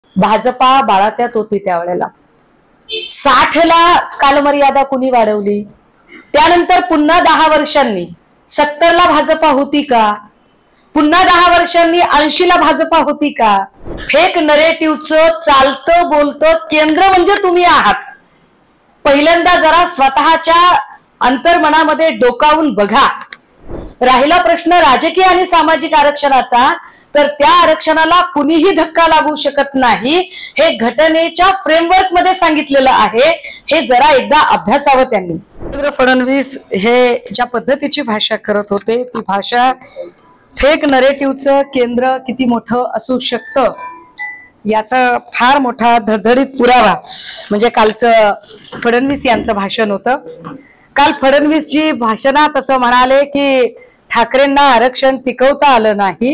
भाजपा बाळात्यात होती त्यावेळेला 60ला कालमर्यादा कुणी वाढवली, त्यानंतर पुन्हा 10 वर्षांनी 70ला भाजपा होती का, पुन्हा 10 वर्षांनी 80ला भाजपा होती का? फेक नरेटिव्हचं चालतं बोलतं केंद्र म्हणजे तुम्ही आहात। पहिल्यांदा जरा स्वतःच्या अंतर्मनामध्ये डोकावून बघा। राहिला प्रश्न राजकीय आणि सामाजिक आरक्षणाचा, तर त्या आरक्षणाला कुणीही धक्का लागू शकत नाही हे घटनेच्या फ्रेमवर्क मध्ये सांगितलेलं आहे। हे जरा एकदा अभ्यासावं त्यांनी। देवेंद्र फडणवीस हे ज्या पद्धतीची भाषा करत होते, ती भाषा फेक नरेटिव्हचं केंद्र किती मोठं असू शकतं याचा फार मोठा धडधडीत पुरावा म्हणजे कालचं फडणवीस यांचं भाषण होतं। काल फडणवीसजी भाषणात असं म्हणाले की ठाकरेंना आरक्षण टिकवता आलं नाही।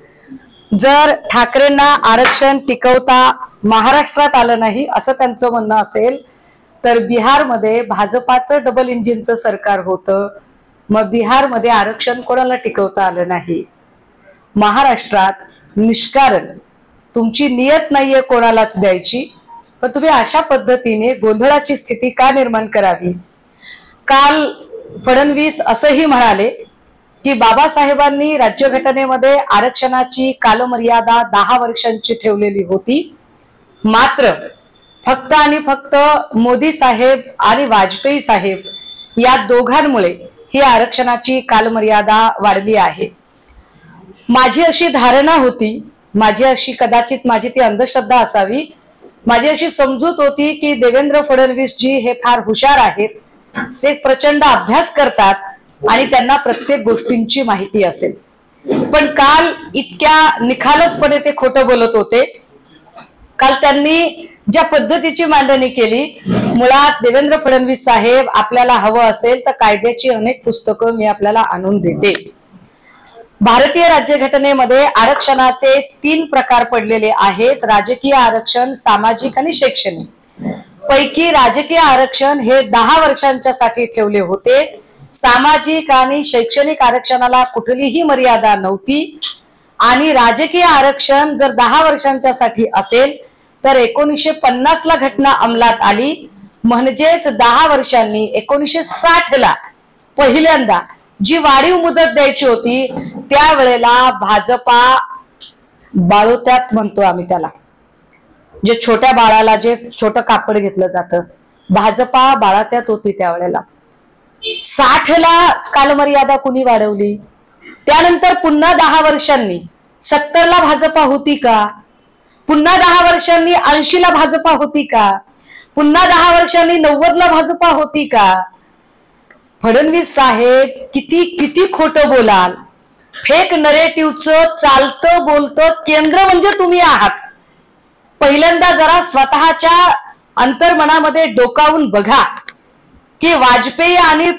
जर ठाकरेंना आरक्षण टिकवता महाराष्ट्रात आलं नाही असं त्यांचं म्हणणं असेल, तर बिहारमध्ये भाजपाचं डबल इंजिनचं सरकार होतं, मग बिहारमध्ये आरक्षण कोणाला टिकवता आलं नाही। महाराष्ट्रात निष्कारण तुमची नियत नाहीये कोणालाच द्यायची, पण तुम्ही अशा पद्धतीने गोंधळाची स्थिती का निर्माण करावी? काल फडणवीस असंही म्हणाले की बाबासाहेबांनी राज्यघटनेमध्ये आरक्षणाची कालमर्यादा 10 वर्षांची ठेवलेली होती, मात्र फक्त आणि फक्त मोदी साहेब आणि वाजपेयी साहेब या दोघांमुळे ही आरक्षणाची कालमर्यादा वाढली आहे। माझी अशी धारणा होती, माझी अशी कदाचित माझी ती अंधश्रद्धा असावी, माझी अशी समजूत होती की देवेंद्र फडणवीस जी हे फार हुशार आहेत, ते प्रचंड अभ्यास करतात आणि त्यांना प्रत्येक गोष्टींची माहिती असेल। पण काल इतक्या निखालसपणे ते खोटं बोलत होते। काल त्यांनी ज्या पद्धतीची मांडणी केली, मुळात देवेंद्र फडणवीस साहेब आपल्याला हवं असेल तर कायद्याची अनेक पुस्तकं मी आपल्याला आणून देते। भारतीय राज्यघटनेमध्ये आरक्षणाचे 3 प्रकार पडलेले आहेत, राजकीय आरक्षण, सामाजिक आणि शैक्षणिक। पैकी राजकीय आरक्षण हे 10 वर्षांच्या साठी ठेवले होते। सामाजिक आणि शैक्षणिक आरक्षणाला कुठलीही मर्यादा नव्हती आणि राजकीय आरक्षण जर 10 वर्षांच्या साठी असेल तर 1950ला घटना अंमलात आली, म्हणजेच 10 वर्षांनी 1960ला पहिल्यांदा जी वाढीव मुदत द्यायची होती त्यावेळेला भाजपा बाळोत्यात म्हणतो आम्ही त्याला, जे छोट्या बाळाला जे छोटं कापड घेतलं जातं, भाजपा बाळात्यात होती त्यावेळेला। 60ला कालमर्यादा कुणी वाढवली, त्यानंतर पुन्हा 10 वर्षांनी 70ला भाजपा होती का, पुन्हा 10 वर्षांनी 80ला भाजपा होती का, पुन्हा 10 वर्षांनी 90ला भाजपा होती का? फडणवीस साहेब किती किती खोटं बोलाल। फेक नरेटिव्हचं चालतं बोलतं केंद्र म्हणजे तुम्ही आहात। पहिल्यांदा जरा स्वतःच्या अंतर्मनामध्ये डोकावून बघा की वाजपेयी आणि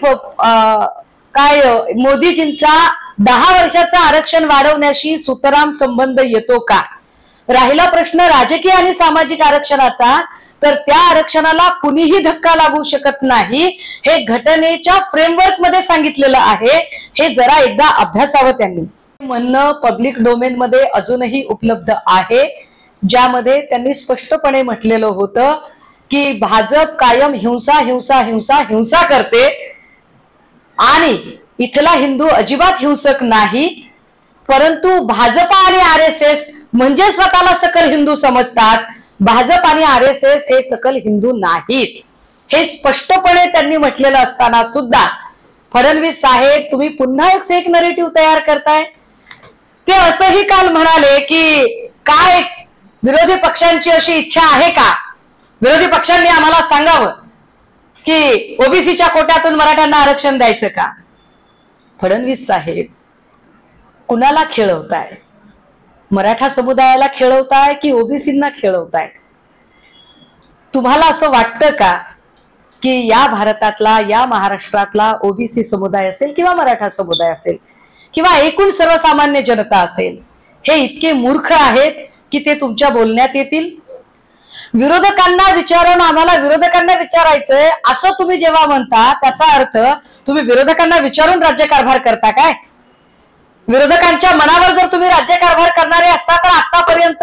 मोदीजींचा 10 वर्षाचा आरक्षण वाढवण्याशी सुतराम संबंध येतो का? राहिला प्रश्न राजकीय आणि सामाजिक आरक्षणाचा, तर त्या आरक्षणाला कुणीही धक्का लागू शकत नाही हे घटनेच्या फ्रेमवर्क मध्ये सांगितलेलं आहे। हे जरा एकदा अभ्यासावं त्यांनी। म्हणणं पब्लिक डोमेन मध्ये अजूनही उपलब्ध आहे, ज्यामध्ये त्यांनी स्पष्टपणे म्हटलेलं होतं की भाजप कायम हिंसा हिंसा हिंसा हिंसा करते आणि इथला हिंदू अजिबात हिंसक नाही, परंतु भाजपा आणि आरएसएस म्हणजे स्वतःला सकल हिंदू समजतात, भाजप आणि आरएसएस हे सकल हिंदू नाहीत। हे स्पष्टपणे त्यांनी म्हटलेलं असताना सुद्धा फडणवीस साहेब तुम्ही पुन्हा एक फेक नरेटिव्ह तयार करताय। ते असंही काल म्हणाले की काय विरोधी पक्षांची अशी इच्छा आहे का, विरोधी पक्षांनी आम्हाला सांगावं की ओबीसीच्या कोट्यातून मराठ्यांना आरक्षण द्यायचं का? फडणवीस साहेब कुणाला खेळवताय? मराठा समुदायाला खेळवताय की ओबीसींना खेळवताय? तुम्हाला असं वाटतं का की या भारतातला, या महाराष्ट्रातला ओबीसी समुदाय असेल किंवा मराठा समुदाय असेल किंवा एकूण सर्वसामान्य जनता असेल, हे इतके मूर्ख आहेत की ते तुमच्या बोलण्यात येतील? विरोधकांना विचारून आम्हाला विरोधकांना विचारायचंय असं तुम्ही जेव्हा म्हणता, त्याचा अर्थ तुम्ही विरोधकांना विचारून राज्यकारभार करता काय? विरोधकांच्या मनावर जर तुम्ही राज्यकारभार करणारे असता तर आतापर्यंत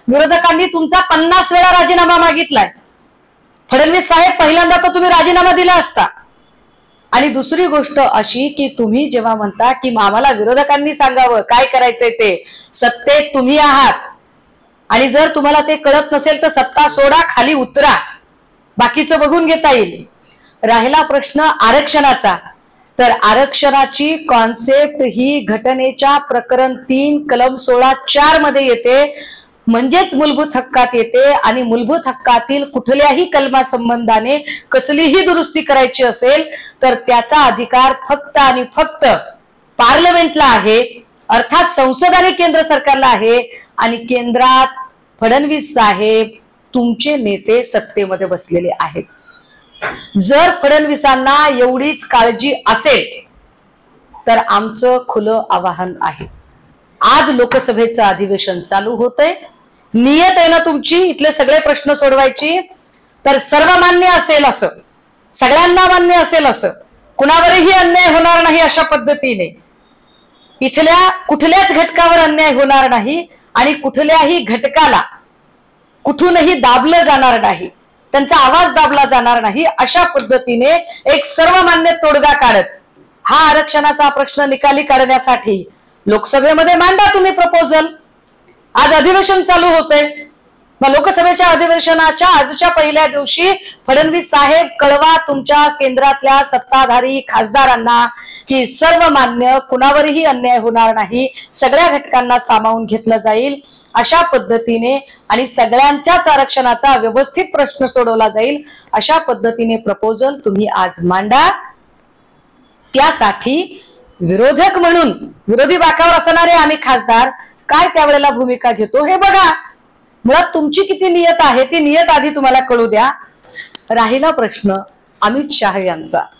विरोधकांनी तुमचा 50 वेळा राजीनामा मागितलाय. फडणवीस साहेब, पहिल्यांदा तर तुम्ही राजीनामा दिला असता. आणि दुसरी गोष्ट अशी की तुम्ही जेव्हा म्हणता की आम्हाला विरोधकांनी सांगावं काय करायचंय ते, सत्तेत तुम्ही आहात आणि जर तुम्हाला ते कळत नसेल तर सत्ता सोडा, खाली उतरा, बाकीचं बघून घेता येईल. राहिला प्रश्न आरक्षणाचा, तर आरक्षणाची कॉन्सेप्ट ही घटनेच्या प्रकरण 3 कलम 16(4) मध्ये येते, म्हणजेच मूलभूत हक्कात येते. आणि मूलभूत हक्कातील कुठल्याही कलमासंबंधाने कसलीही दुरुस्ती करायची असेल तर त्याचा अधिकार फक्त आणि फक्त पार्लमेंटला आहे, अर्थात संसद आणि केंद्र सरकारला आहे. आणि केंद्रात फडणवीस साहेब तुमचे नेते सत्तेमध्ये बसलेले आहेत. जर फडणवीसांना एवढीच काळजी असेल तर आमचं खुलं आवाहन आहे. आज लोकसभेचं अधिवेशन चालू होतंय, नियत आहे ना तुमची इथले सगळे प्रश्न सोडवायची, तर सर्वमान्य असेल असं, सगळ्यांना मान्य असेल असं, कुणावरही अन्याय होणार नाही अशा पद्धतीने इथल्या कुठल्याच घटकावर अन्याय होणार नाही आणि कुठल्याही घटकाला कुठूनही दाबलं जाणार नाही, त्यांचा आवाज दाबला जाणार नाही, अशा पद्धतीने एक सर्वमान्य तोडगा काढत हा आरक्षणाचा प्रश्न निकाली काढण्यासाठी लोकसभेमध्ये मांडा तुम्ही प्रपोजल. आज अधिवेशन चालू होते, मग लोकसभेच्या अधिवेशनाच्या आजच्या पहिल्या दिवशी फडणवीस साहेब कळवा तुमच्या केंद्रातल्या सत्ताधारी खासदारांना की सर्वमान्य, कुणावरही अन्याय होणार नाही, सगळ्या घटकांना सामावून घेतलं जाईल अशा पद्धतीने आणि सगळ्यांच्याच आरक्षणाचा व्यवस्थित प्रश्न सोडवला जाईल अशा पद्धतीने प्रपोजल तुम्ही आज मांडा. त्यासाठी विरोधक म्हणून विरोधी बाकावर असणारे आम्ही खासदार काय त्यावेळेला भूमिका घेतो हे बघा. मुळात तुमची किती नियत आहे ती नियत आधी तुम्हाला कळू द्या. राहिला प्रश्न अमित शाह यांचा.